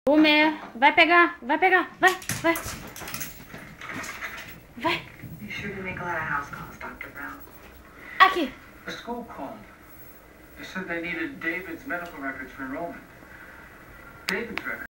Homer, vai pegar, vai. You sure did make a lot of house calls, Dr. Brown. Aqui. The school called. They said they needed David's medical records for enrollment. David's records?